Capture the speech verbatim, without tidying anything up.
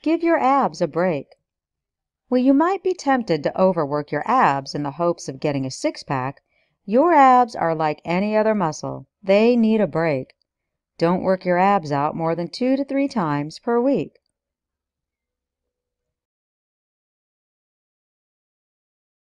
Give your abs a break. Well, you might be tempted to overwork your abs in the hopes of getting a six-pack. Your abs are like any other muscle. They need a break. Don't work your abs out more than two to three times per week.